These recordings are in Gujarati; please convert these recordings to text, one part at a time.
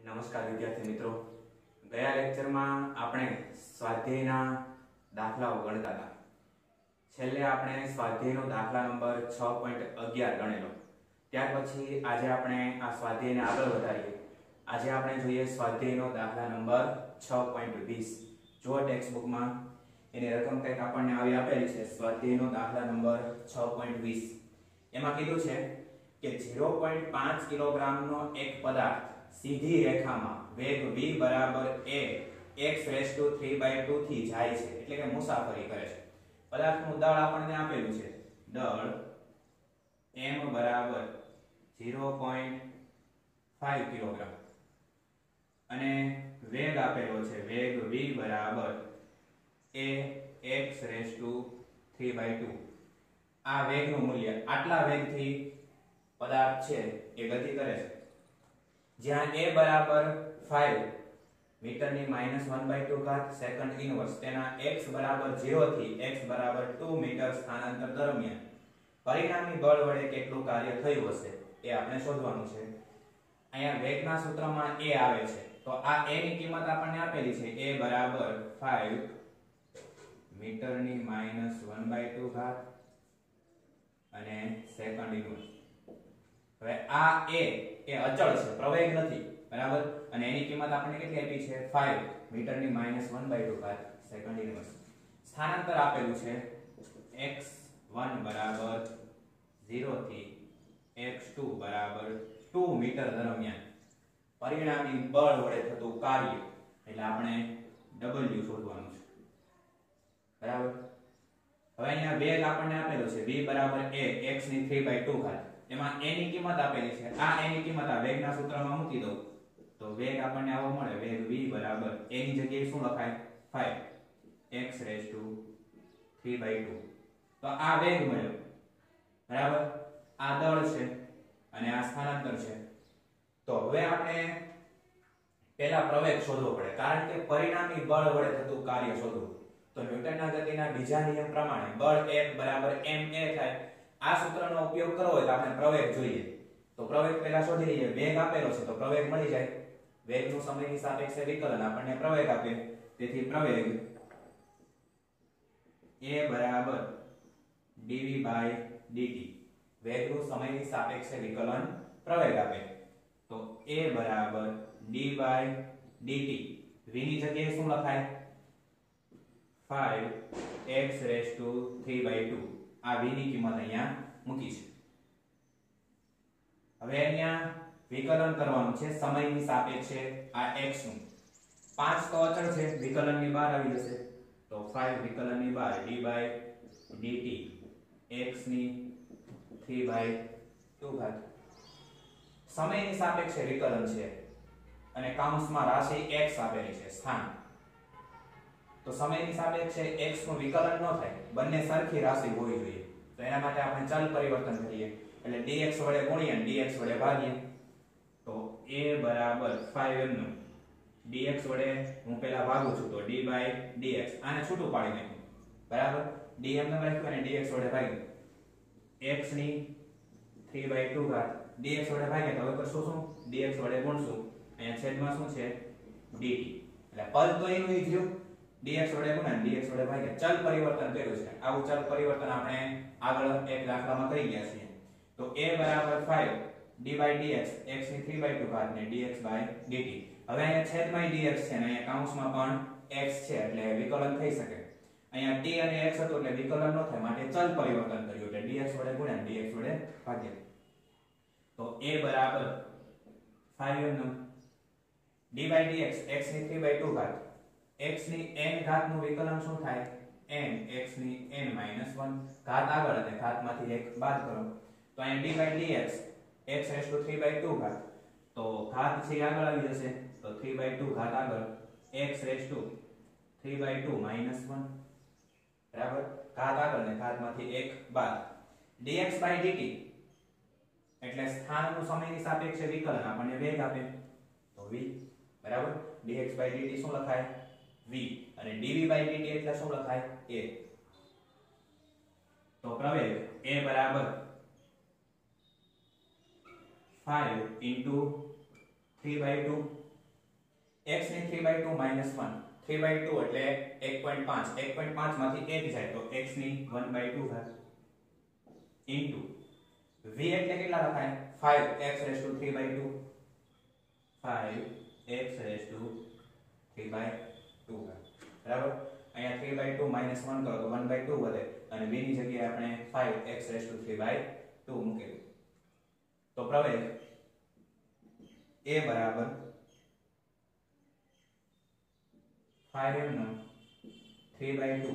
નમસ્કાર વિદ્યાર્થી મિત્રો, ગયા લેક્ચરમાં આપણે સ્વાધ્યાયના દાખલાઓ ગણતા હતા. છેલ્લે આપણે સ્વાધ્યાયનો દાખલા નંબર 6.11 ગણેલો. ત્યાર પછી આજે આપણે આ સ્વાધ્યાયને આગળ વધારીએ. આજે આપણે જોઈએ સ્વાધ્યાયનો દાખલા નંબર 6.20. જો ટેક્સ્ટ બુકમાં એની રકમ કંઈક આપણને આવી આપેલી છે, સ્વાધ્યાયનો દાખલા નંબર 6.20. એમાં કીધું છે કે 0.5 કિલોગ્રામનો એક પદાર્થ સીધી રેખામાં વેગ v બરાબર a x⁵3/2 થી જાય છે, એટલે કે મુસાફરી કરે છે. પદાર્થનું દળ આપણને આપેલું છે, દળ m બરાબર 0.5 કિલોગ્રામ અને વેગ આપેલો છે, વેગ v બરાબર a x⁵3/2. આ વેગનું મૂલ્ય, આટલા વેગથી પદાર્થ છે એ ગતિ કરે છે. જ્યાં a બરાબર 5 મીટરની -1/2 ઘાત સેકન્ડ ઇનવર્સ, તેના x બરાબર 0 થી x બરાબર 2 મીટર સ્થાનાંતર દરમિયાન પરિણામી બળ વડે કેટલું કાર્ય થયું હશે એ આપણે શોધવાનું છે. અહીંયા વેગના સૂત્રમાં a આવે છે, તો આ a ની કિંમત આપણને આપેલી છે, a બરાબર 5 મીટરની -1/2 ઘાત અને સેકન્ડ ઇનવર્સ. હવે આ a એ અચળ છે, પ્રવેગ નથી, બરાબર, અને એની કિંમત આપણને કેટલી આપી છે, 5 મીટરની -1/2 ઘાત સેકન્ડ ઇનવર્સ. સ્થાનાંતર આપેલું છે x1 બરાબર 0 થી x2 બરાબર 2 મીટર દરમિયાન પરિણામી બળ વડે થતું કાર્ય, એટલે આપણે w શોધવાનું છે, બરાબર. હવે અહીંયા વેગ આપણને આપેલો છે v બરાબર a x⁵3/2 ઘાત. એમાં a ની કિંમત આપેલી છે, આ a ની કિંમત આ વેગના સૂત્રમાં મૂકી દો તો વેગ આપણને આવો મળે, વેગ v બરાબર a ની જગ્યાએ શું લખાય, 5 x⁵3/2. તો આ વેગ મળ્યો, બરાબર, આ દળ છે અને આ સ્થાનાંતર છે. તો હવે આપણે પહેલા પ્રવેગ શોધવો પડે, કારણ કે પરિણામી બળ વડે થતું કાર્ય શોધવું. તો ન્યૂટનના ગતિના બીજા નિયમ પ્રમાણે બળ F બરાબર ma થાય. આ સૂત્રનો ઉપયોગ કરવો હોય તો આપણે પ્રવેગ જોઈએ. તો પ્રવેગ પહેલા શોધી લઈએ. વેગ આપેલો છે તો પ્રવેગ મળી જાય. વેગનું સમયની સાપેક્ષે વિકલન આપણને પ્રવેગ આપે, તેથી પ્રવેગ a બરાબર dv/dt. વેગનું સમયની સાપેક્ષે વિકલન પ્રવેગ આપે, તો a બરાબર d/dt. v ની જગ્યાએ શું લખાય, 5 x⁵3/2. આ v ની કિંમત અહીંયા મૂકી છે. હવે અહીંયા વિકલન કરવાનું છે સમયની સાપેક્ષે આ x નું. 5 તો અચળ છે, વિકલનની બહાર આવી જશે, તો 5 વિકલનની બહાર d/dt x⁵3/2 ઘાત. સમયની સાપેક્ષે વિકલન છે અને કૌંસમાં રાશિ x આપેલી છે, સ્થાન. તો સમયની સાપેક્ષે x નું વિકલન ન થાય, બંને સરખી રાશિ હોવી જોઈએ. તો એના માટે આપણે ચલ પરિવર્તન કરીએ, એટલે dx વડે ગુણીએ dx વડે ભાગીએ. તો a બરાબર 5m નું dx વડે હું પહેલા ભાગું છું, તો d/dx આને છૂટું પાડી નાખ્યું, બરાબર. dm ને રાખ્યું અને dx વડે ભાગ્યું, x⁵3/2 ઘાત. dx વડે ભાગ્યા તો હવે કરશું શું, dx વડે ગુણશું, અહીંયા છેદમાં શું છે, dt. એટલે પદ તો એનું ઈ થયું, dx વડે ગુણ્યા dx વડે ભાગ્યા. ચલ પરિવર્તન કર્યું છે. આવું ચલ પરિવર્તન આપણે આગળ એક દાખલામાં કરી ગયા છીએ. તો a બરાબર 5 d/dx x⁵3/2 ઘાત ને dx/dt. હવે અહીંયા છેદમાં dx છે ને અહીંયા કૌંસમાં પણ x છે, એટલે વિકલન થઈ શકે. અહીંયા t અને x હતો એટલે વિકલન ન થાય, માટે ચલ પરિવર્તન કર્યું, એટલે dx વડે ગુણ્યા dx વડે ભાગ્યા. તો a બરાબર 5m નું d/dx x⁵3/2 ઘાત. x ની n ઘાત નું વિકલન શું થાય, n x ની n - 1 ઘાત આગળ અને ઘાતમાંથી એક બાદ કરો, તો અહીંયા d/dx x⁵3/2 ઘાત. તો ઘાત છે આગળ આવી જશે, તો 3/2 ઘાત આગળ x⁵3/2 - 1, બરાબર, ઘાત આગળ ને ઘાતમાંથી એક બાદ. dx/dt એટલે સ્થાનનું સમયની સાપેક્ષે વિકલન આપણને વેગ આપે, તો v, બરાબર. dx/dt શું લખાય, v, અને dv/dt એટલે શું લખાય, a. તો પ્રવેગ a બરાબર 5 * 3/2 x ની 3/2 -1 3/2 એટલે 1.5 1.5 માંથી 1 જાય તો x ની 1/2 ઘાત ઇન્ટુ v એટલે કેટલા લખાય 5x3/2 5x3/2 બરાબર અહીંયા 3/2 -1 કરો તો 1/2 વધે અને v ની જગ્યાએ આપણે 5x3/2 મૂકેલું તો પ્રવેગ a બરાબર 5m નો 3/2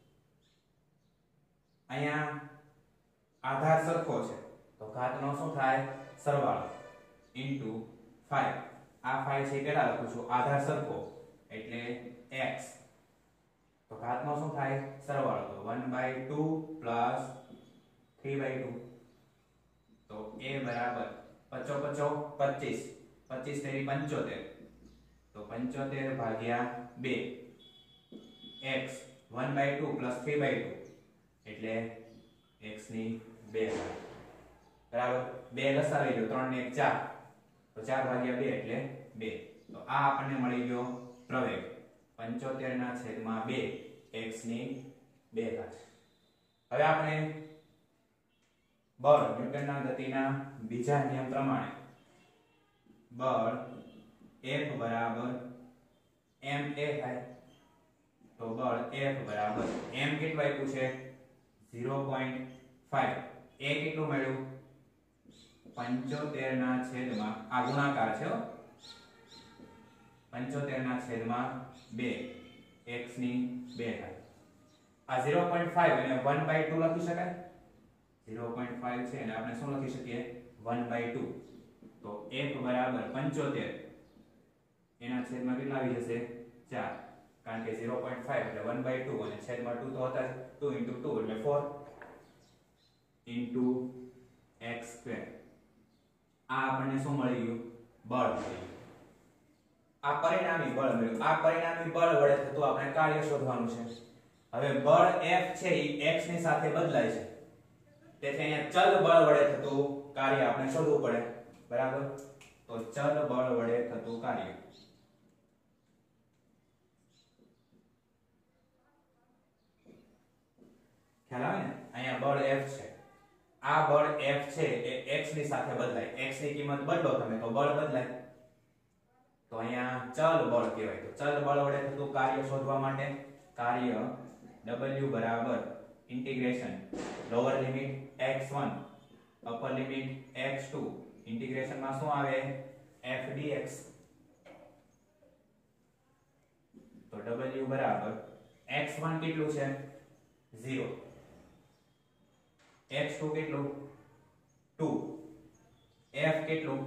અહીંયા આધાર સરખો છે તો ઘાતનો શું થાય સરવાળો ઇન્ટુ 5 આ 5 છે કેટલા લખું છું આધાર સરખો એટલે x તો ઘાતનો શું થાય સરવાળો તો 1/2 પ્લસ 3/2 તો a બરાબર 55 25 25 તેરી 75 તો 75 ભાગ્યા 2 x 1/2 પ્લસ 3/2 એટલે x ની 2 બરાબર 2 લસાવી લો 3 ને 1 4 તો 4 ભાગ્યા 2 એટલે 2 તો આ આપણને મળી ગયો પ્રવેગ 75/2 x ની 2 ઘાત હવે આપણે બળ ન્યૂટનના ગતિના બીજા નિયમ પ્રમાણે બળ F બરાબર ma થાય તો બળ F બરાબર m કેટલું આપ્યું છે 0.5 a કેટલું મળ્યું 75/2 આ ગુણાકાર છે 75/2 x ની 2 ઘાત આ 0.5 અને 1/2 લખી શકાય 0.5 છે અને આપણે શું લખી શકીએ 1/2 તો f બરાબર 75 એના છેદમાં કેટલા આવી જશે 4 કારણ કે 0.5 એટલે 1/2 અને છેદમાં 2 તો હતા 2 * 2 એટલે 4 * x². આ આપણને શું મળી ગયું બળ મળ્યું આ પરિણામી બળ મળ્યું આ પરિણામી બળ વડે થતું આપણે કાર્ય શોધવાનું છે હવે બળ F છે એ x ની સાથે બદલાય છે તેથી અહીંયા ચલ બળ વડે થતું કાર્ય આપણે શોધવું પડે બરાબર તો ચલ બળ વડે થતું કાર્ય ખ્યાલ આવે ને અહીંયા બળ F છે આ બળ F છે એ x ની સાથે બદલાય x ની કિંમત બદલો તમે તો બળ બદલાય તો અહીંયા ચલ બળ કહેવાય તો ચલ બળ વડે થતું કાર્ય શોધવા માટે કાર્ય w બરાબર integration lower limit x1 upper limit x2 integration માં શું આવે f dx તો w બરાબર x1 કેટલું છે 0 x2 કેટલું 2 f કેટલું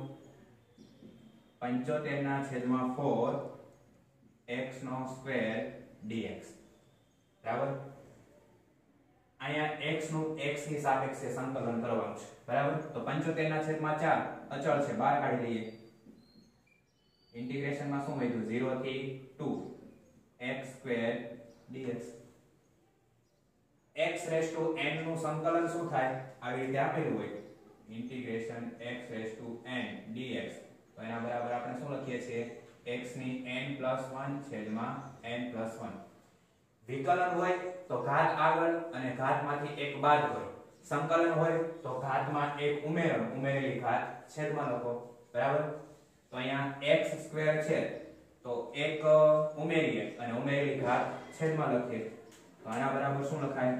75/4 x² dx બરાબર અહીંયા x નું x ની સાપેક્ષે સંકલન કરવાનું છે બરાબર તો 75/4 અચળ છે બહાર કાઢી લઈએ ઇન્ટિગ્રેશન માં શું વધ્યું 0 થી 2 x² dx x⁻n નું સંકલન શું થાય આવી રીતે આપેલું હોય ઇન્ટિગ્રેશન x⁻n dx તો એના બરાબર આપણે શું લખીએ છીએ x ની n+1 છેદમાં n+1 વિકલન હોય તો ઘાત આગળ અને ઘાતમાંથી એક બાદ કરો સંકલન હોય તો ઘાતમાં એક ઉમેરેલી ઘાત છેદમાં લખો બરાબર તો અહીંયા x² છે તો એક ઉમેરીએ અને ઉમેરેલી ઘાત છેદમાં લખીએ તો આના બરાબર શું લખાય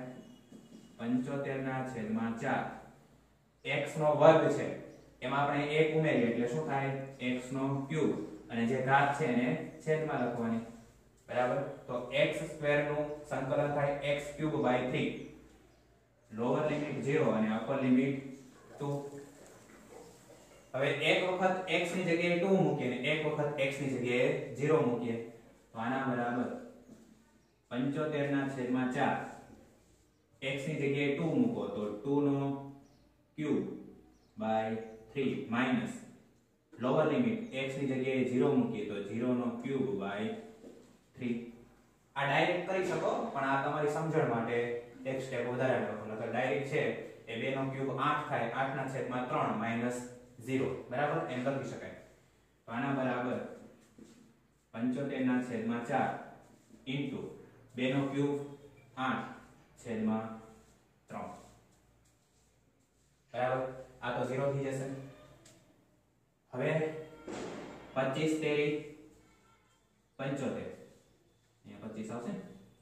75/4 x નો વર્ગ છે એમાં આપણે એક ઉમેરીએ એટલે શું થાય x નો ક્યુબ અને જે ઘાત છે એને છેદમાં લખવાની બરાબર તો x² નું સંકલન થાય x³/3 લોઅર લિમિટ 0 અને અપર લિમિટ 2 હવે એક વખત x ની જગ્યાએ 2 મૂકીએ અને એક વખત x ની જગ્યાએ 0 મૂકીએ તો આના બરાબર 75/4 x ની જગ્યાએ 2 મૂકો તો 2 નો cube / 3 minus lower limit x ની જગ્યાએ 0 મૂકીએ તો 0 નો ક્યુબ / 3 આ ડાયરેક્ટ કરી શકો પણ આ તમારી સમજણ માટે એક સ્ટેપ વધારે લખો નકર ડાયરેક્ટ છે એ 2 નો ક્યુબ 8 થાય 8/3 - 0 બરાબર એમ લખી શકાય તો આના બરાબર 75/4 75 ના છેદમાં 4 ઇન્ટુ 2 નો ક્યુબ 8 છેદમાં 3 બરાબર આ તો 0 થઈ જશે હવે 25 તેરી 75 અહીંયા 25 આવશે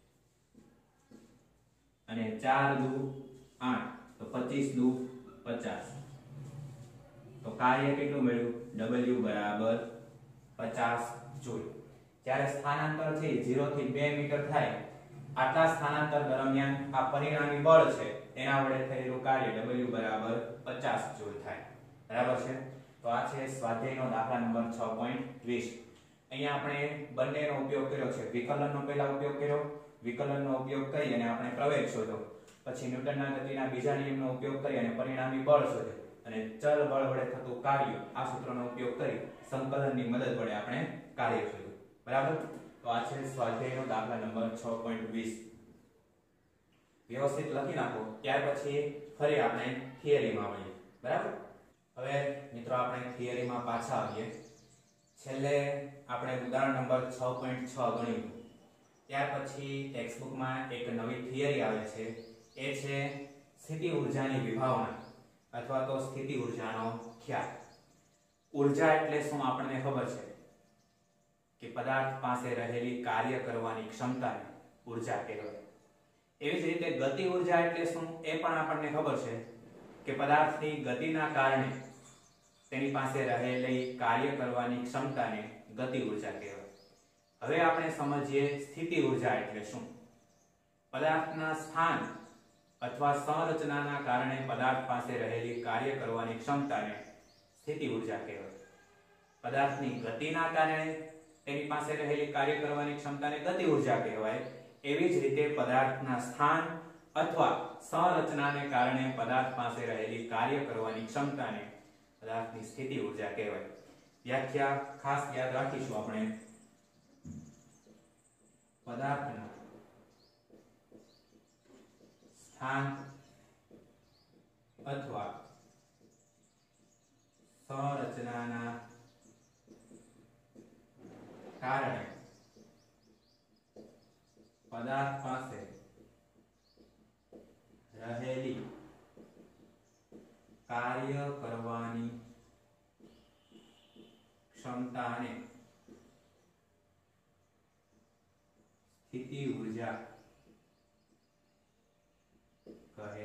અને 4 દુ 8 તો 25 દુ 50 તો કાર્ય કેટલું મળ્યું W બરાબર 50 જૂલ જ્યારે સ્થાનાંતર થી 0 થી 2 મીટર થાય આટલા સ્થાનાંતર દરમિયાન આ પરિણામી બળ છે એના વડે થયેલું કાર્ય W બરાબર 50 જૂલ થાય બરાબર છે તો આ છે સ્વાધ્યાયનો દાખલા નંબર 6.20 અહીંયા આપણે બંનેનો ઉપયોગ કર્યો છે વિકલનનો પહેલા ઉપયોગ કર્યો વિકલનનો ઉપયોગ કરી અને આપણે પ્રવેગ શોધ્યો પછી ન્યૂટનના ગતિના બીજા નિયમનો ઉપયોગ કરી અને પરિણામી બળ શોધ્યો અને ચલ બળ વડે થતું કાર્ય આ સૂત્રનો ઉપયોગ કરી સંકલનની મદદ વડે આપણે કાર્ય શોધ્યું બરાબર તો આ છે સ્વાધ્યાયનો દાખલા નંબર 6.20 વ્યવસ્થિત લખી નાખો ત્યાર પછી ફરી આપણે થિયરીમાં આવીએ બરાબર હવે મિત્રો આપણે થિયરીમાં પાછા આવીએ છેલ્લે આપણે ઉદાહરણ નંબર 6.6 ગણ્યું ત્યાર પછી ટેક્સ્ટબુકમાં એક નવી થિયરી આવે છે એ છે સ્થિતિ ઊર્જાની વિભાવના અથવા તો સ્થિતિ ઊર્જાનો ખ્યાલ ઊર્જા એટલે શું આપણને ખબર છે કે પદાર્થ પાસે રહેલી કાર્ય કરવાની ક્ષમતાને ઊર્જા કહેવાય એવી જ રીતે ગતિ ઊર્જા એટલે શું એ પણ આપણને ખબર છે કે પદાર્થની ગતિના કારણે તેની પાસે રહેલી કાર્ય કરવાની ક્ષમતાને ગતિ ઊર્જા કહેવાય હવે આપણે સમજીએ સ્થિતિ ઊર્જા એટલે શું પદાર્થના સ્થાન અથવા સંરચનાના કારણે પદાર્થ પાસે રહેલી કાર્ય કરવાની ક્ષમતાને સ્થિતિ ઊર્જા કહેવાય પદાર્થની ગતિના કારણે તેની પાસે રહેલી કાર્ય કરવાની ક્ષમતાને ગતિ ઊર્જા કહેવાય એવી જ રીતે પદાર્થના સ્થાન અથવા સંરચનાને કારણે પદાર્થ પાસે રહેલી કાર્ય કરવાની ક્ષમતાને પદાર્થની સ્થિતિ ઊર્જા કહેવાય વ્યાખ્યા ખાસ યાદ રાખીશું આપણે પદાર્થના સ્થાન અથવા સંરચનાના કારણે પદાર્થ પાસે રહેલી કાર્ય કરવાની ક્ષમતાને સ્થિતિ ઊર્જા કહે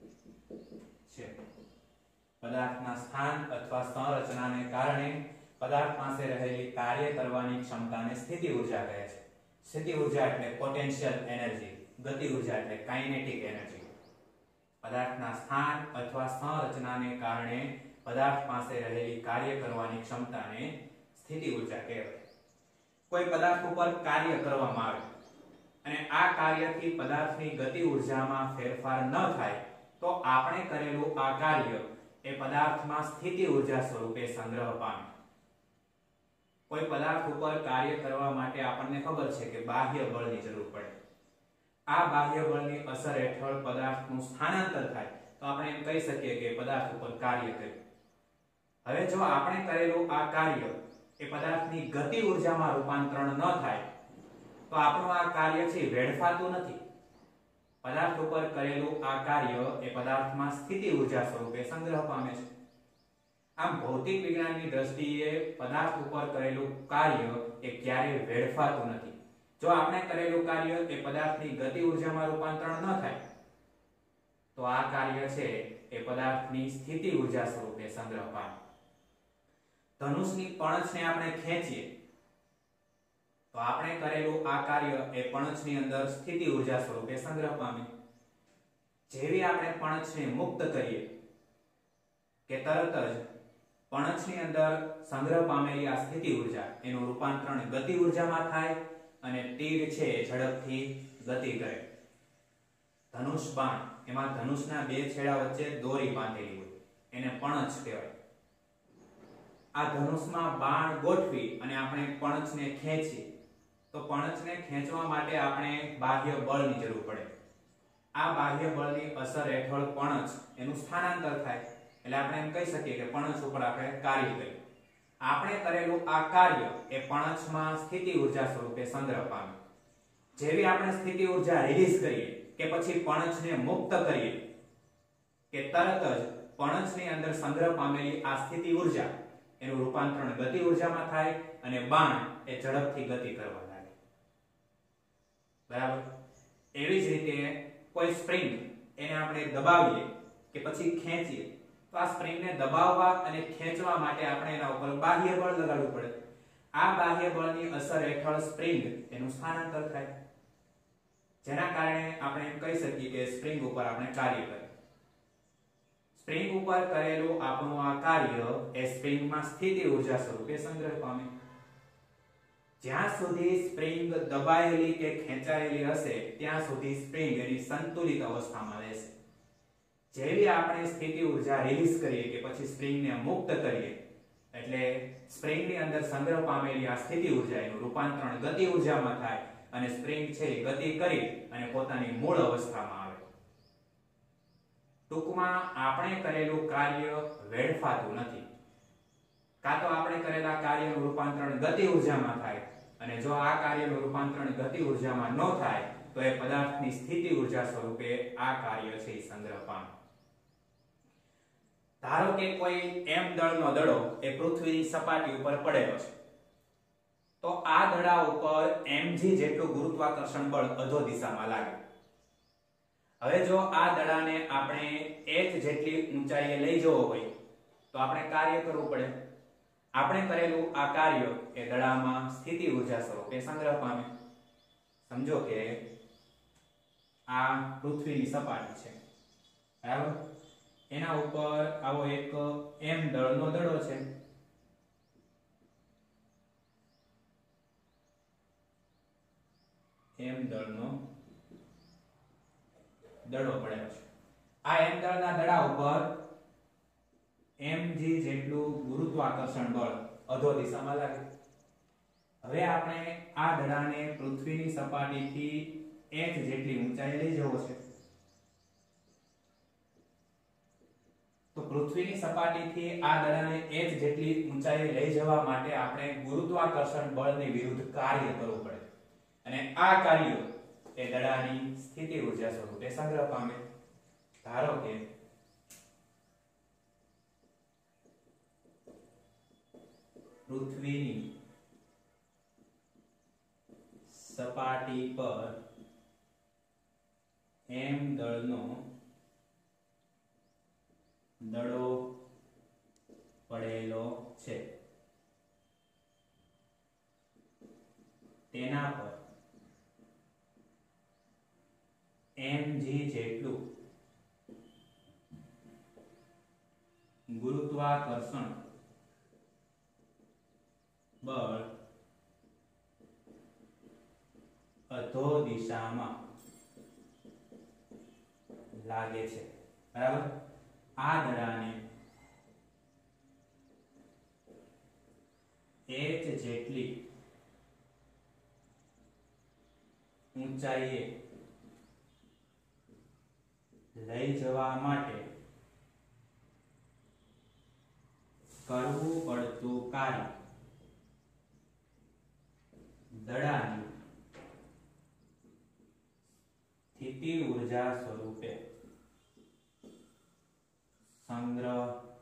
છે પદાર્થના સ્થાન અથવા સંરચનાને કારણે પદાર્થ પાસે રહેલી કાર્ય કરવાની ક્ષમતાને સ્થિતિ ઊર્જા કહે છે સ્થિતિ ઊર્જા એટલે પોટેન્શિયલ એનર્જી ગતિ ઊર્જા એટલે કાઇનેટિક એનર્જી પદાર્થના સ્થાન અથવા સંરચનાને કારણે પદાર્થ પાસે રહેલી કાર્ય કરવાની ક્ષમતાને સ્થિતિ ઊર્જા કહેવાય કોઈ પદાર્થ ઉપર કાર્ય કરવામાં આવે અને આ કાર્યથી પદાર્થની ગતિ ઊર્જામાં ફેરફાર ન થાય તો આપણે કરેલું આ કાર્ય એ પદાર્થમાં સ્થિતિ ઊર્જા સ્વરૂપે સંગ્રહ પામે કોઈ પદાર્થ ઉપર કાર્ય કરવા માટે આપણને ખબર છે કે બાહ્ય બળની જરૂર પડે આ બાહ્ય બળની અસર હેઠળ પદાર્થનું સ્થાનાંતર થાય તો આપણે એમ કહી શકીએ કે પદાર્થ ઉપર કાર્ય કર્યું હવે જો આપણે કરેલું આ કાર્ય એ પદાર્થની ગતિ ઊર્જામાં રૂપાંતરણ ન થાય તો આપણું આ કાર્ય છે વેડફાતું નથી પદાર્થ ઉપર કરેલું આ કાર્ય એ પદાર્થમાં સ્થિતિ ઊર્જા સ્વરૂપે સંગ્રહ પામે છે આમ ભૌતિક વિજ્ઞાનની દ્રષ્ટિએ પદાર્થ ઉપર કરેલું કાર્ય એ ક્યારેય વેડફાતું નથી જો આપણે કરેલું કાર્ય એ પદાર્થની ગતિ ઊર્જામાં રૂપાંતરણ ન થાય તો આ કાર્ય છે એ પદાર્થની સ્થિતિ ઊર્જા સ્વરૂપે સંગ્રહ પામે ધનુષની પણછને આપણે ખેંચીએ તો આપણે કરેલું આ કાર્ય એ પણછની અંદર સ્થિતિ ઊર્જા સ્વરૂપે સંગ્રહ પામે જેવી આપણે પણછને મુક્ત કરીએ કે તરત જ પણછની અંદર સંગ્રહ પામેલી આ સ્થિતિ ઊર્જા એનું રૂપાંતરણ ગતિ ઊર્જામાં થાય અને તીર છે ઝડપથી ગતિ કરે ધનુષ બાણ એમાં ધનુષના બે છેડા વચ્ચે દોરી બાંધેલી હોય એને પણછ કહેવાય આ ધનુષમાં બાણ ગોઠવી અને આપણે પણછને ખેંચીએ તો પણછને ખેંચવા માટે આપણે બાહ્ય બળની જરૂર પડે આ બાહ્ય બળની અસર હેઠળ પણછ એનું સ્થાનાંતર થાય એટલે આપણે એમ કહી શકીએ કે પણછ ઉપર આપણે કાર્ય કર્યું આપણે કરેલું આ કાર્ય એ પણછમાં સ્થિતિ ઊર્જા સ્વરૂપે સંગ્રહ પામે. જેવી આપણે સ્થિતિ ઊર્જા રિલીઝ કરીએ કે પછી પણછને મુક્ત કરીએ કે તરત જ પણછની અંદર સંગ્રહ પામેલી આ સ્થિતિ ઊર્જા એનું રૂપાંતરણ ગતિ ઊર્જામાં થાય અને બાણ એ ઝડપથી ગતિ કરવા લાગે. બરાબર. એવી જ રીતે કોઈ સ્પ્રિંગ એને આપણે દબાવીએ કે પછી ખેંચીએ તો આ સ્પ્રિંગને દબાવવા અને ખેંચવા માટે આપણે એના ઉપર બાહ્ય બળ લગાડવું પડે. આ બાહ્ય બળની અસર હેઠળ સ્પ્રિંગ એનું સ્થાનાંતર થાય, જેના કારણે આપણે એમ કહી શકીએ કે સ્પ્રિંગ ઉપર આપણે કાર્ય કરીએ. સ્પ્રિંગ ઉપર કરેલું આપણું આ કાર્ય એ સ્પ્રિંગમાં સ્થિતિ ઊર્જા સ્વરૂપે સંગ્રહ પામે. જ્યાં સુધી સ્પ્રિંગ દબાયેલી કે ખેંચાયેલી હશે ત્યાં સુધી સ્પ્રિંગ એની સંતુલિત અવસ્થામાં રહેશે. જેવી આપણે સ્થિતિ ઊર્જા રિલીઝ કરીએ કે પછી સ્પ્રિંગને મુક્ત કરીએ એટલે સ્પ્રિંગની અંદર સંગ્રહ પામેલી આ સ્થિતિ ઊર્જા એનું રૂપાંતરણ ગતિ ઊર્જામાં થાય અને સ્પ્રિંગ છે એ ગતિ કરી અને પોતાની મૂળ અવસ્થામાં આવે. ટૂંકમાં આપણે કરેલું કાર્ય વેડફાતું નથી. કાં તો આપણે કરેલા કાર્યનું રૂપાંતરણ ગતિ ઊર્જામાં થાય અને જો આ કાર્યનું રૂપાંતરણ ગતિ ઊર્જામાં ન થાય તો એ પદાર્થની સ્થિતિ ઊર્જા સ્વરૂપે આ કાર્ય છે એ સંગ્રહ પામે. ધારો કે કોઈ m દળનો દડો એ પૃથ્વીની સપાટી ઉપર પડેલો છે તો આ દડા ઉપર mg જેટલું ગુરુત્વાકર્ષણ બળ અધો દિશામાં લાગે. હવે જો આ દડાને આપણે h જેટલી ઊંચાઈએ લઈ જવો હોય તો આપણે કાર્ય કરવું પડે. આપણે કરેલું આ કાર્ય એ દડામાં સ્થિતિ ઊર્જા સ્વરૂપે સંગ્રહ પામે. સમજો કે આ પૃથ્વીની સપાટી છે, બરાબર. એના ઉપર આવો એક m દળનો દડો છે. m દળનો દડો પડેલો છે. આ m દળના દડા ઉપર mg જેટલું ગુરુત્વાકર્ષણ બળ અધો દિશામાં લાગે. હવે આપણે આ દડાને પૃથ્વીની સપાટીથી h જેટલી ઊંચાઈએ લઈ જવો છે. તો પૃથ્વીની સપાટીથી આ દડાને h જેટલી ઊંચાઈએ લઈ જવા માટે આપણે ગુરુત્વાકર્ષણ બળની વિરુદ્ધ કાર્ય કરવું પડે અને આ કાર્ય એ દડાની સ્થિતિ ઊર્જા સ્વરૂપે સંગ્રહ પામે. ધારો કે પૃથ્વીની સપાટી પર m દળનો દડો પડેલો છે. તેના પર mg જેટલું ગુરુત્વાકર્ષણ બળ અધો દિશામાં લાગે છે, બરાબર. આ દડાને h જેટલી ઊંચાઈએ લઈ જવા માટે કરવું પડતું કાર્ય દડાની સ્થિતિ ઊર્જા સ્વરૂપે સંગ્રહ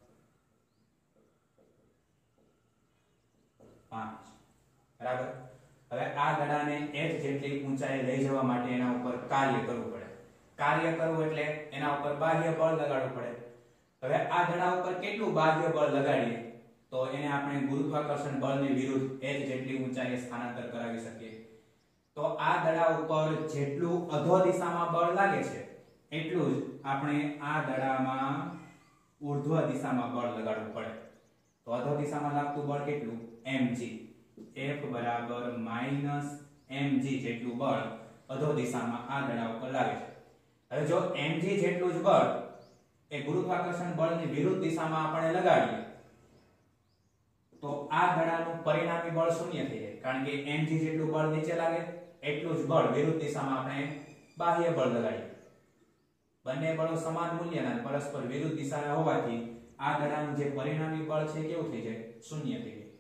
પામે છે, બરાબર. હવે આ દડાને h જેટલી ઊંચાઈએ લઈ જવા માટે એના ઉપર કાર્ય કરવું પડે. કાર્ય કરવું એટલે એના ઉપર બાહ્ય બળ લગાડવું પડે. હવે આ દડા ઉપર કેટલું બાહ્ય બળ લગાડીએ તો એને આપણે ગુરુત્વાકર્ષણ બળની વિરુદ્ધ h જેટલી ઊંચાઈએ સ્થાનાંતર કરાવી શકીએ. તો આ દડા ઉપર જેટલું અધો દિશામાં બળ લાગે છે એટલું જ આપણે આ દડામાં ઊર્ધ્વ દિશામાં બળ લગાડવું પડે. તો અધો દિશામાં લાગતું બળ કેટલું? mg. F બરાબર -mg જેટલું બળ અધો દિશામાં આ દડા ઉપર લાગે છે. હવે જો mg જેટલું જ બળ એ ગુરુત્વાકર્ષણ બળની વિરુદ્ધ દિશામાં આપણે લગાડીએ તો આ દડાનું પરિણામી બળ શૂન્ય થઈ જાય, કારણ કે mg જેટલું બળ નીચે લાગે એટલું જ બળ વિરુદ્ધ દિશામાં આપણે બાહ્ય બળ લગાડીએ. બંને બળો સમાન મૂલ્યના પરસ્પર વિરુદ્ધ દિશાના હોવાથી આ દડાનું જે પરિણામી બળ છે કેવું થઈ જાય? શૂન્ય થઈ જાય.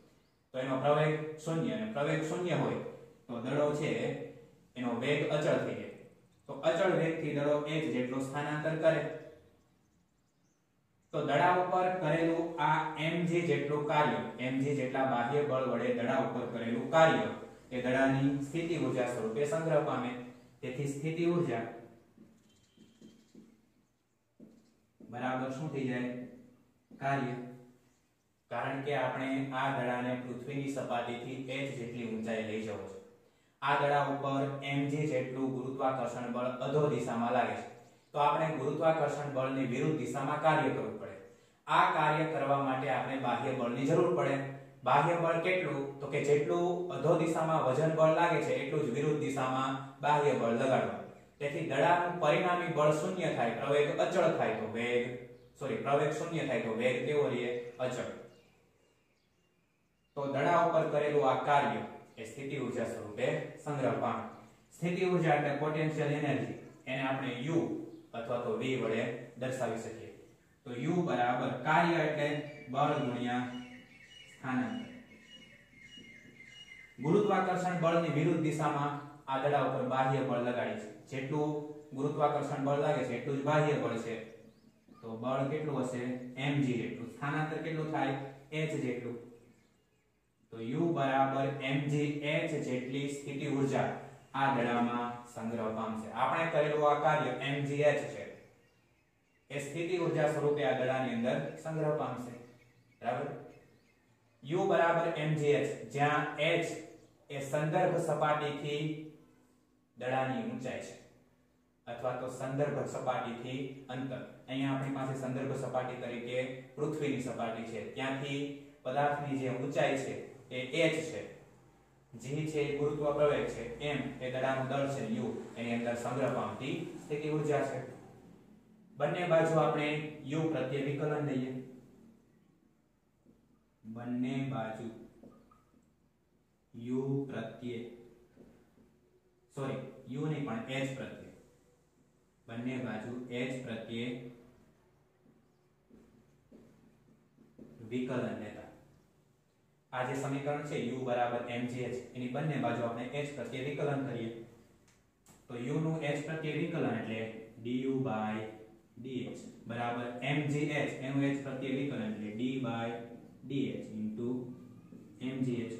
તો એનો પ્રવેગ શૂન્ય, અને પ્રવેગ શૂન્ય હોય તો દડો છે એનો વેગ અચળ થઈ જાય. તો અચળ વેગથી દડો h જેટલું સ્થાનાંતર કરે. તો દડા ઉપર કરેલું આ mg જેટલું કાર્ય, mg જેટલા બાહ્ય બળ વડે દડા ઉપર કરેલું કાર્ય એ દડાની સ્થિતિ ઊર્જા સ્વરૂપે સંગ્રહ પામે. તેથી સ્થિતિ ઊર્જા બરાબર શું થઈ જાય? કાર્ય. કારણ કે આપણે આ દડાને પૃથ્વીની સપાટીથી h જેટલી ઊંચાઈ લઈ જવો છે. આ દડા ઉપર mg જેટલું ગુરુત્વાકર્ષણ બળ અધો દિશામાં લાગે છે. તો આપણે ગુરુત્વાકર્ષણ બળની વિરુદ્ધ દિશામાં કાર્ય કરવું પડે. આ કાર્ય કરવા માટે આપણે બાહ્ય બળની જરૂર પડે. બાહ્ય બળ કેટલું? તો કે જેટલું અધો દિશામાં વજન બળ લાગે છે એટલું જ વિરુદ્ધ દિશામાં બાહ્ય બળ લગાડવાનું. તેથી દડાનું પરિણામી બળ શૂન્ય થાય, પ્રવેગ અચળ થાય તો પ્રવેગ શૂન્ય થાય તો વેગ કેવો રહે? અચળ. તો દડા ઉપર કરેલું આ કાર્ય એ સ્થિતિ ઊર્જા સ્વરૂપે સંગ્રહ પામે. સ્થિતિ ઊર્જા એટલે પોટેન્શિયલ એનર્જી, એને આપણે u અથવા તો v વડે દર્શાવી શકીએ. તો u બરાબર કાર્ય એટલે બળ ગુણ્યા સ્થાનાંતર. ગુરુત્વાકર્ષણ બળની વિરુદ્ધ દિશામાં આ દડા ઉપર બાહ્ય બળ લગાડી છે. જેટલું ગુરુત્વાકર્ષણ બળ લાગે છે એટલું જ બાહ્ય બળ છે. તો બળ કેટલું હશે? mg જેટલું. સ્થાનાંતર કેટલું થાય? h જેટલું. તો u બરાબર mg h જેટલી સ્થિતિ ઊર્જા આ દડામાં સંગ્રહ પામશે. આપણે કરેલું આ કાર્ય mg h છે એ સ્થિતિ ઊર્જા સ્વરૂપે આ દડાની અંદર સંગ્રહ પામશે. બરાબર. u બરાબર mg h, જ્યાં h એ સંદર્ભ સપાટીથી દડાની ઊંચાઈ છે અથવા તો સંદર્ભ સપાટીથી અંતર. અહીંયા આપણી પાસે સંદર્ભ સપાટી તરીકે પૃથ્વીની સપાટી છે, ત્યાંથી પદાર્થની જે ઊંચાઈ છે એ h છે. g છે એ ગુરુત્વ પ્રવેગ છે, m એ દડાનું દળ છે, u એની અંદર સંગ્રહ પામતી સ્થિતિ ઊર્જા છે. બંને બાજુ આપણે u પ્રત્યે વિકલન લઈએ. બંને બાજુ u પ્રત્યે u નહીં પણ h પ્રત્યે, બંને બાજુ h પ્રત્યે વિકલન લેતા આ જે સમીકરણ છે u બરાબર mgh, એની બંને બાજુ આપણે h પ્રત્યે વિકલન કરીએ. તો u નું h પ્રત્યે વિકલન એટલે du by dh બરાબર mgh, એનું h પ્રત્યે વિકલન એટલે d by dh into mgh.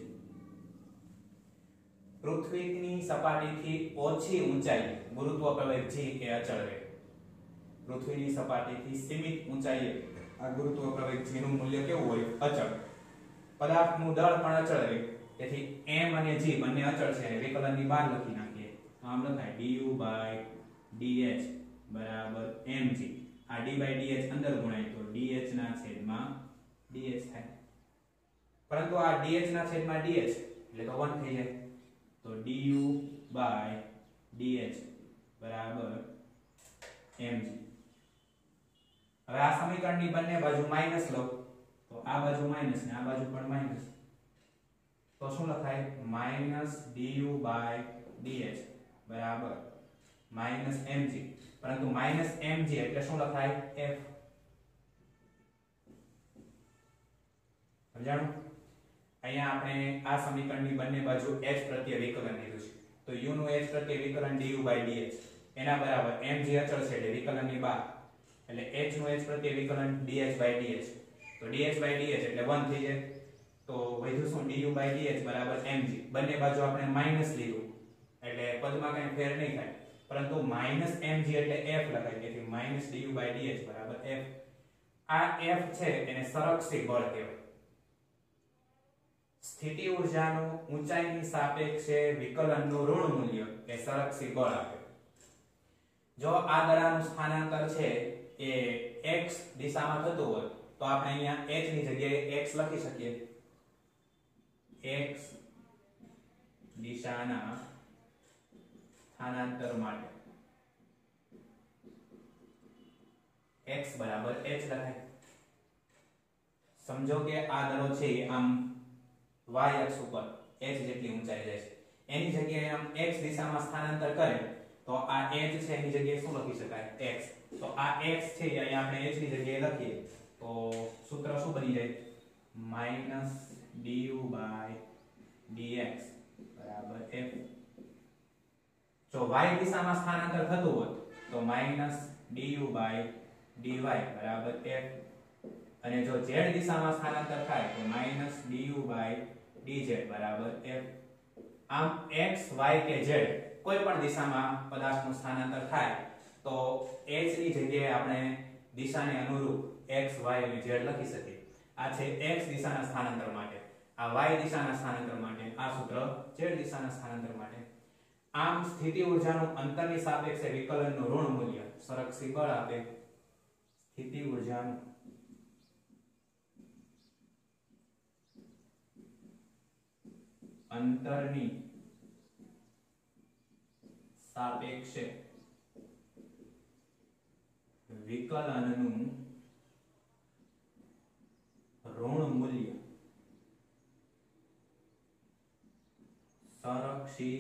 પૃથ્વીની સપાટીથી ઓછી ઊંચાઈ ગુરુત્વ પ્રવેગ g એ અચળ રહે. પૃથ્વીની સપાટીથી સીમિત ઊંચાઈએ આ ગુરુત્વ પ્રવેગ g નું મૂલ્ય કેવું હોય? અચળ. પદાર્થનું દળ પણ અચળ રહે. તેથી m અને g બંને અચળ છે, વિકલનની બહાર લખી નાખીએ. આમ લખાય du by dh બરાબર mg. આ d by dh અંદર ગુણાય તો dh ના છેદમાં dh થાય. પરંતુ આ dh ના છેદમાં dh એટલે તો 1 થઈ જાય. તો du by dh બરાબર mg. હવે આ સમીકરણની બંને બાજુ માઈનસ લો તો આ બાજુ માઈનસ ને આ બાજુ પણ માઈનસ. તો શું લખાય? માઈનસ du by dh બરાબર માઈનસ mg. પરંતુ માઈનસ mg એટલે શું લખાય? f. સમજાણું? અહીંયા આપણે આ સમીકરણની બંને બાજુ h પ્રત્યે વિકલન લીધું છે. તો u નું h પ્રત્યે વિકલન du by dh એના બરાબર mg અચળ છે એટલે વિકલનની બહાર, એટલે h નું h પ્રત્યે વિકલન dh by dh. તો dh by dh એટલે 1 થઈ જાય. તો વધ્યું શું? du by dh બરાબર mg. બંને બાજુ આપણે માઈનસ લીધું એટલે પદમાં કંઈ ફેર નહીં થાય, પરંતુ માઈનસ mg એટલે f લખાય. તેથી માઈનસ du by dh બરાબર f. આ f છે એને સંરક્ષી બળ કહેવાય. સ્થિતિ ઊર્જાનું ઊંચાઈની સાપેક્ષે વિકલનનું ઋણ મૂલ્ય એ સંરક્ષી બળ આપે. જો આ દડાનું સ્થાનાંતર છે એ x દિશામાં થતું હોય તો આપણે અહીંયા h ની જગ્યાએ x લખી શકીએ. x દિશાના સ્થાનાંતર માટે x બરાબર h લખાય. સમજો કે આ દડો છે આમ y અક્ષ ઉપર h જેટલી ઊંચાઈ જાય છે, એની જગ્યાએ આમ x દિશામાં સ્થાનાંતર કરે તો આ h છે એની જગ્યાએ શું લખી શકાય? x. તો આ x છે અહીંયા આપણે h ની જગ્યાએ લખીએ તો સૂત્ર શું બની જાય? માઈનસ du by dx બરાબર f. જો y દિશામાં સ્થાનાંતર થતું હોત તો માઈનસ du by dy બરાબર f, અને જો z દિશામાં સ્થાનાંતર થાય તો માઈનસ du by dz બરાબર f. આમ x y કે z કોઈ પણ દિશામાં પદાર્થનું સ્થાનાંતર થાય તો h ની જગ્યાએ આપણે દિશાને અનુરૂપ x y અને z લખી શકીએ. આ છે x દિશાના સ્થાનાંતર માટે, આ y દિશાના સ્થાનાંતર માટે, આ સૂત્ર z દિશાના સ્થાનાંતર માટે. આમ સ્થિતિ ઊર્જાનું અંતરની સાપેક્ષે વિકલનનું ઋણ મૂલ્ય સંરક્ષી બળ આપે. સ્થિતિ ઊર્જાનું અંતરની સાપેક્ષે વિકલનનું ઋણ મૂલ્ય સંરક્ષી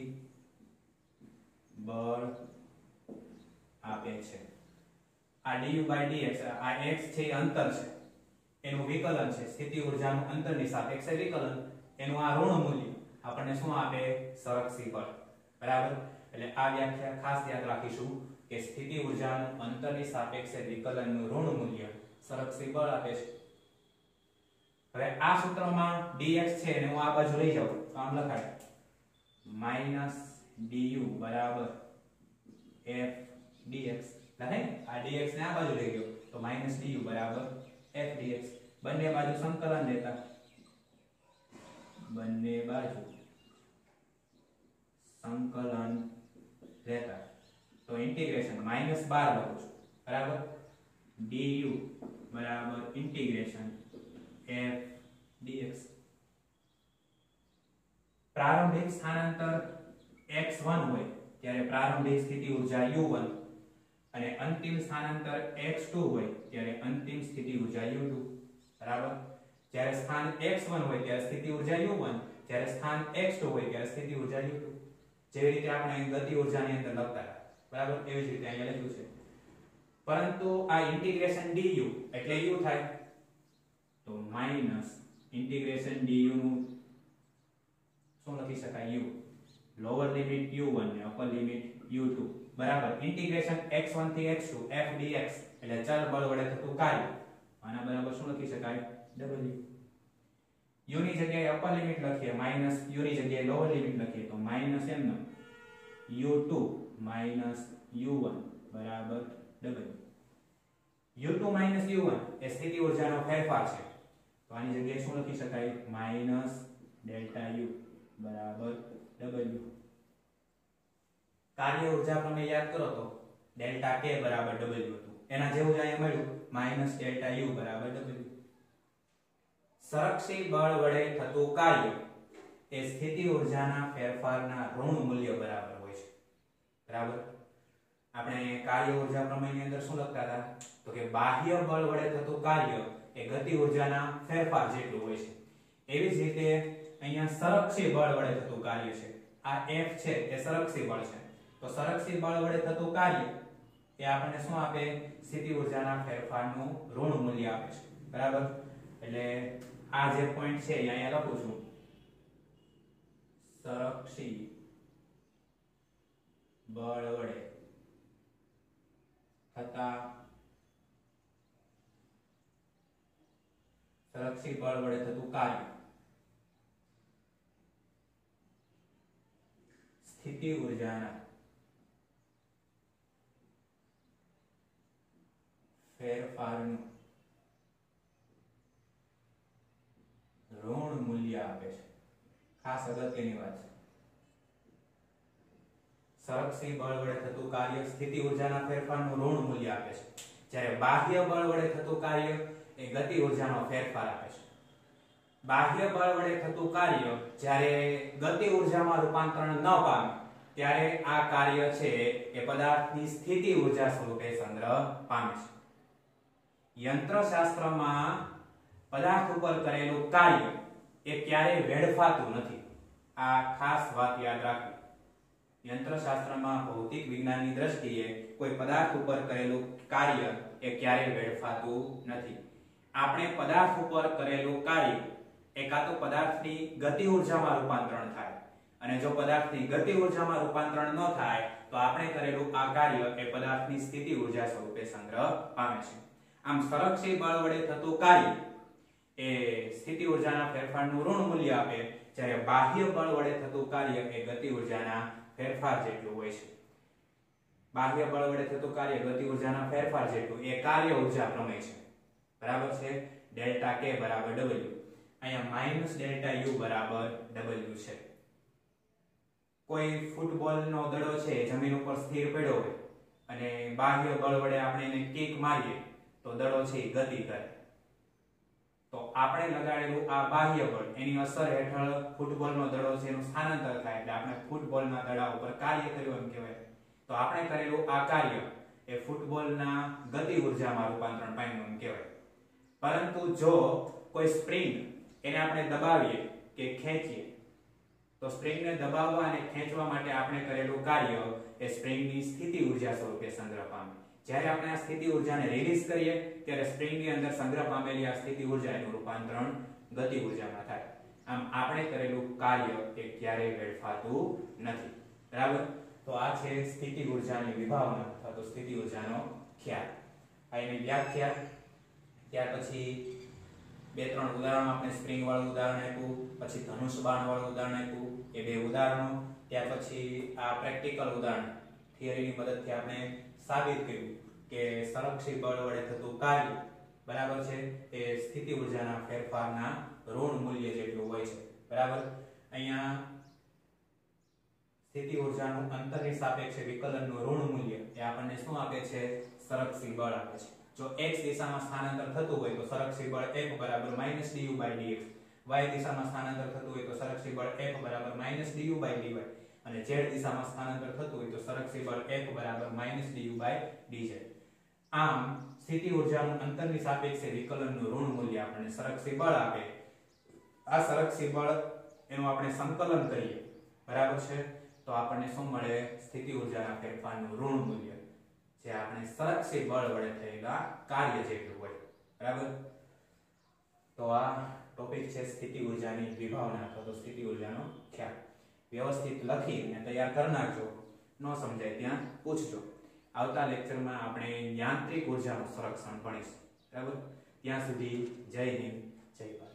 બળ આપે છે. આ du by dx, આ x છે અંતર છે, એનું વિકલન છે. સ્થિતિ ઊર્જાનું અંતરની સાપેક્ષે વિકલન, એનું આ ઋણ મૂલ્ય આપણને શું આપે? સંરક્ષી બળ. બરાબર. એટલે આ વ્યાખ્યા ખાસ યાદ રાખીશું કે સ્થિતિ ઊર્જાનું અંતરની સાપેક્ષે વિકલનનું ઋણ મૂલ્ય સંરક્ષી બળ આપે છે. હવે આ સૂત્રમાં dx છે એને હું આ બાજુ લઈ જાઉં તો આમ લખાય માઈનસ du બરાબર f dx. લખાય ને? આ dx ને આ બાજુ લઈ ગયો તો માઈનસ du બરાબર f dx. બંને બાજુ સંકલન લેતા, બંને બાજુ સંકલન લેતા તો ઇન્ટિગ્રેશન -12 લખું છું. બરાબર. du બરાબર ઇન્ટિગ્રેશન f dx. પ્રારંભિક સ્થાનાંતર x1 હોય ત્યારે પ્રારંભિક સ્થિતિ ઊર્જા u1 અને અંતિમ સ્થાનાંતર x2 હોય ત્યારે અંતિમ સ્થિતિ ઊર્જા u2. બરાબર. જ્યારે સ્થાન x1 હોય ત્યારે સ્થિતિ ઊર્જા u1, જ્યારે સ્થાન x2 હોય ત્યારે સ્થિતિ ઊર્જા u2. જેવી રીતે આપણે ગતિ ઊર્જાની અંદર લખતા હતા. બરાબર. એવી જ રીતે અહીંયા લખ્યું છે. પરંતુ આ ઇન્ટિગ્રેશન du એટલે u થાય તો માઈનસ ઇન્ટિગ્રેશન du નું શું લખી શકાય? u. લોઅર લિમિટ u1 ને અપર લિમિટ u2. બરાબર. ઇન્ટિગ્રેશન x1 થી x2 f dx એટલે ચલ બળ વડે થતું કાર્ય. આના બરાબર શું લખી શકાય? w. u ની જગ્યાએ અપર લિમિટ લખીએ, માઈનસ u ની જગ્યાએ લોઅર લિમિટ લખીએ તો minus m u2 minus u1 બરાબર w. u2 માઈનસ u1 એ સ્થિતિ ઊર્જાનો ફેરફાર છે તો આની જગ્યાએ શું લખી શકાય? માઈનસ ડેલ્ટા u બરાબર w. કાર્ય ઊર્જા પ્રમેય યાદ કરો તો ડેલ્ટા k બરાબર w હતું. એના જેવું જ અહીંયા મળ્યું માઈનસ ડેલ્ટા u બરાબર w. સંરક્ષી બળ વડે થતું કાર્ય એ સ્થિતિ ઊર્જાના ફેરફારના ઋણ મૂલ્ય બરાબર હોય છે. બરાબર. આપણે કાર્ય ઊર્જા પ્રમેયની અંદર શું લખતા હતા? તો કે બાહ્ય બળ વડે થતું કાર્ય એ ગતિ ઊર્જાના ફેરફાર જેટલું હોય છે. એવી જ રીતે અહીંયા સંરક્ષી બળ વડે થતું કાર્ય છે. આ f છે એ સંરક્ષી બળ છે. તો સંરક્ષી બળ વડે થતું કાર્ય એ આપણને શું આપે? સ્થિતિ ઊર્જાના ફેરફારનું ઋણ મૂલ્ય આપે છે. બરાબર. એટલે આ જે પોઈન્ટ છે અહીંયા લખું છું સંરક્ષી બળ વડે થતા સંરક્ષી બળ વડે થતું કાર્ય સ્થિતિ ઊર્જાના ફેરફારનું ઋણ મૂલ્ય આપે છે. ખાસ અગત્યની વાત છે. સંરક્ષી બળ વડે થતું કાર્ય સ્થિતિ ઊર્જાના ફેરફારનું ઋણ મૂલ્ય આપે છે, જ્યારે બાહ્ય બળ વડે થતું કાર્ય એ ગતિ ઊર્જાનો ફેરફાર આપે છે. બાહ્ય બળ વડે થતું કાર્ય જ્યારે ગતિ ઊર્જામાં રૂપાંતરણ ન પામે ત્યારે આ કાર્ય છે એ પદાર્થની સ્થિતિ ઊર્જા સ્વરૂપે સંગ્રહ પામે છે. યંત્રશાસ્ત્રમાં પદાર્થ ઉપર કરેલું કાર્ય એ ક્યારેય વેડફાતું નથી. આ ખાસ વાત યાદ રાખવી. યંત્રશાસ્ત્રમાં ભૌતિક વિજ્ઞાનની દ્રષ્ટિએ કોઈ પદાર્થ ઉપર કરેલું કાર્ય એ ક્યારેય વેડફાતું નથી. આપણે પદાર્થ ઉપર કરેલું કાર્ય એ કાં તો પદાર્થની ગતિ ઉર્જામાં રૂપાંતરણ થાય, અને જો પદાર્થની ગતિ ઉર્જામાં રૂપાંતરણ ન થાય તો આપણે કરેલું આ કાર્ય એ પદાર્થની સ્થિતિ ઉર્જા સ્વરૂપે સંગ્રહ પામે છે. આમ સંરક્ષી બળ વડે થતું કાર્ય એ સ્થિતિ ઉર્જાના ફેરફારનું ઋણ મૂલ્ય આપે, જ્યારે બાહ્ય બળ વડે થતું કાર્ય એ ગતિ ઉર્જાના ફેરફાર જેટલું હોય છે. બાહ્ય બળ વડે થતું કાર્ય ગતિ ઉર્જાના ફેરફાર જેટલું એ કાર્ય ઉર્જા પ્રમેય છે. બરાબર છે. ડેલ્ટા કે બરાબર W. અહીંયા માઈનસ ડેલ્ટા U બરાબર W છે. કોઈ ફૂટબોલનો દડો છે જમીન ઉપર સ્થિર પડ્યો હોય અને બાહ્ય બળ વડે આપણે એને કિક મારીએ તો દડો છે એ ગતિ કરે. તો આપણે લગાડેલું આ બાહ્ય બળ એની અસર હેઠળ ફૂટબોલનો દડો છે એનું સ્થાનાંતર થાય, એટલે આપણે ફૂટબોલના દડા ઉપર કાર્ય કર્યું એમ કહેવાય. તો આપણે કરેલું આ કાર્ય એ ફૂટબોલના ગતિ ઉર્જામાં રૂપાંતરણ પામ્યું એમ કહેવાય. પરંતુ જો કોઈ સ્પ્રિંગ એને આપણે દબાવીએ કે ખેંચીએ તો સ્પ્રિંગને દબાવવા અને ખેંચવા માટે આપણે કરેલું કાર્ય એ સ્પ્રિંગની સ્થિતિ ઉર્જા સ્વરૂપે સંગ્રહ પામે. જ્યારે આપણે આ સ્થિતિ ઉર્જાને રિલીઝ કરીએ ત્યારે સ્પ્રિંગની અંદર સંગ્રહ પામેલી આ સ્થિતિ ઉર્જા એનું રૂપાંતરણ ગતિ ઉર્જામાં થાય. આમ આપણે કરેલું કાર્ય એ ક્યારેય વેડફાતું નથી. બરાબર. તો આ છે સ્થિતિ ઉર્જાની વિભાવના અથવા તો સ્થિતિ ઉર્જાનો ખ્યાલ. આ એની વ્યાખ્યા. ત્યાર પછી બે ત્રણ ઉદાહરણો આપણે સ્પ્રિંગ વાળું ઉદાહરણ આપ્યું, પછી ધનુષ બાણ વાળું ઉદાહરણ આપ્યું, એ બે ઉદાહરણો. ત્યાર પછી આ પ્રેક્ટિકલ ઉદાહરણ થિયરીની મદદથી આપણે સાબિત કર્યું કે સંરક્ષી બળ વડે થતું કાર્ય બરાબર છે એ સ્થિતિ ઉર્જાના ફેરફારના ઋણ મૂલ્ય જેટલું હોય છે. બરાબર. અહીંયા સ્થિતિ ઉર્જાનું અંતરની સાપેક્ષે વિકલનનું ઋણ મૂલ્ય એ આપણને શું આપે છે? સંરક્ષી બળ આપે છે. જો x દિશામાં સ્થાનાંતર થતું હોય તો સંરક્ષી બળ F બરાબર -du/dx, y દિશામાં સ્થાનાંતર થતું હોય તો સંરક્ષી બળ F બરાબર -du/dy, અને z દિશામાં સ્થાનાંતર થતું હોય તો સંરક્ષી બળ F બરાબર -du/dz. આમ સ્થિતિ ઉર્જાનું અંતરની સાપેક્ષે વિકલનનું ઋણ મૂલ્ય આપણને સંરક્ષી બળ આપે. આ સંરક્ષી બળ એનું આપણે સંકલન કરીએ બરાબર છે તો આપણને શું મળે? સ્થિતિ ઉર્જાના ફેરફારનું ઋણ મૂલ્ય, જે આપણે સંરક્ષી બળ વડે થયેલા કાર્ય જેટલું હોય. બરાબર. તો આ ટોપિક છે સ્થિતિ ઉર્જાની વિભાવના અથવા તો સ્થિતિ ઉર્જાનો ખ્યાલ. વ્યવસ્થિત લખીને તૈયાર કરી નાખજો. ન સમજાય ત્યાં પૂછજો. આવતા લેક્ચરમાં આપણે યાંત્રિક ઉર્જાનું સંરક્ષણ ભણીશું. બરાબર. ત્યાં સુધી જય હિન્દ, જય ભારત.